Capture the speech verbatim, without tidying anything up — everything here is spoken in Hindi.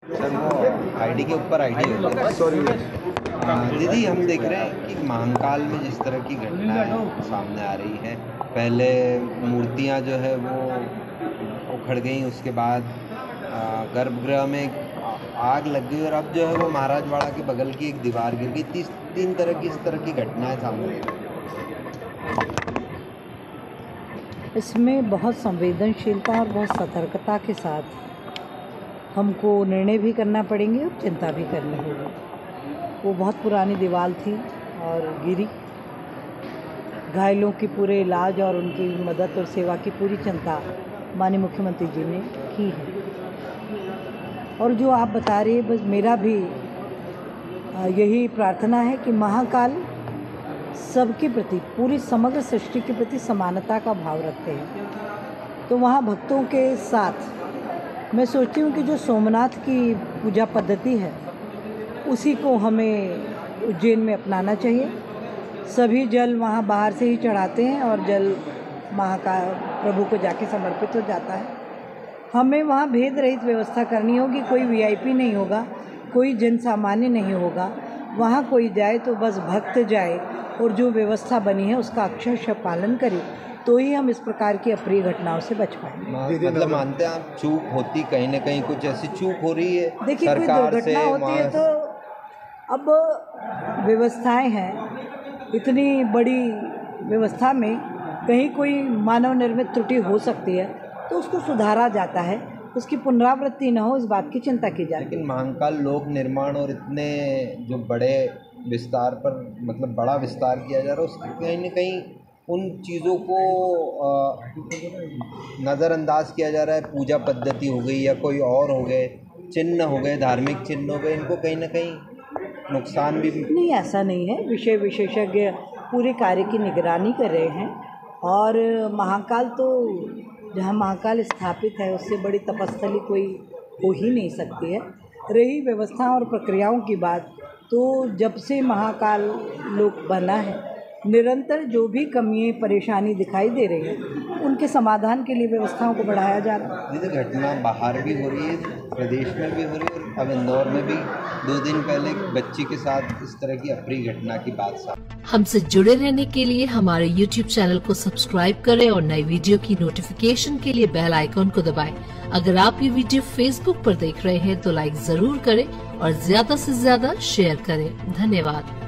सर वो आईडी के ऊपर आईडी होता है। सॉरी दीदी, हम देख रहे हैं कि महाकाल में जिस तरह की घटनाएं सामने आ रही है, पहले मूर्तियां जो है वो उखड़ गई, उसके बाद गर्भगृह में आग लग गई और अब जो है वो महाराजवाड़ा के बगल की एक दीवार गिर गई। तीस तीन तरह की इस तरह की घटनाएं सामने आई। इसमें बहुत संवेदनशीलता और बहुत सतर्कता के साथ हमको निर्णय भी करना पड़ेंगे और चिंता भी करनी होगी। वो बहुत पुरानी दीवार थी और गिरी। घायलों की पूरे इलाज और उनकी मदद और सेवा की पूरी चिंता माननीय मुख्यमंत्री जी ने की है। और जो आप बता रहे हैं, बस मेरा भी यही प्रार्थना है कि महाकाल सबके प्रति, पूरी समग्र सृष्टि के प्रति समानता का भाव रखते हैं। तो वहाँ भक्तों के साथ मैं सोचती हूँ कि जो सोमनाथ की पूजा पद्धति है उसी को हमें उज्जैन में अपनाना चाहिए। सभी जल वहाँ बाहर से ही चढ़ाते हैं और जल महाकाल प्रभु को जाके समर्पित हो जाता है। हमें वहाँ भेद रहित व्यवस्था करनी होगी। कोई वीआईपी नहीं होगा, कोई जन सामान्य नहीं होगा। वहाँ कोई जाए तो बस भक्त जाए और जो व्यवस्था बनी है उसका अक्षरशः पालन करे, तो ही हम इस प्रकार की अप्रिय घटनाओं से बच पाएंगे। मतलब मानते हैं आप, चूक होती कहीं ना कहीं, कुछ ऐसी चूक हो रही है देखिए, कोई दुर्घटना होती है तो अब व्यवस्थाएं हैं, इतनी बड़ी व्यवस्था में कहीं कोई मानव निर्मित त्रुटि हो सकती है तो उसको सुधारा जाता है, उसकी पुनरावृत्ति न हो, इस बात की चिंता की जाए। लेकिन महाकाल लोक निर्माण और इतने जो बड़े विस्तार पर, मतलब बड़ा विस्तार किया जा रहा है, उसकी कहीं ना कहीं उन चीज़ों को नज़रअंदाज किया जा रहा है। पूजा पद्धति हो गई या कोई और हो गए, चिन्ह हो गए, धार्मिक चिन्ह हो गए, इनको कहीं ना कहीं नुकसान भी नहीं, ऐसा नहीं है। विषय विशेषज्ञ पूरे कार्य की निगरानी कर रहे हैं और महाकाल तो जहाँ महाकाल स्थापित है उससे बड़ी तपस्थली कोई हो ही नहीं सकती है। रही व्यवस्थाओं और प्रक्रियाओं की बात, तो जब से महाकाल लोक बना है, निरंतर जो भी कमियाँ परेशानी दिखाई दे रही है उनके समाधान के लिए व्यवस्थाओं को बढ़ाया जा रहा है। ये घटना बाहर भी हो रही है, प्रदेश में भी हो रही है, और अब इंदौर में भी दो दिन पहले एक बच्ची के साथ इस तरह की अप्रिय घटना की बात सामने। हमसे जुड़े रहने के लिए हमारे यूट्यूब चैनल को सब्सक्राइब करें और नई वीडियो की नोटिफिकेशन के लिए बेल आइकॉन को दबाएं। अगर आप ये वीडियो फेसबुक पर देख रहे हैं तो लाइक जरूर करें और ज्यादा से ज्यादा शेयर करें। धन्यवाद।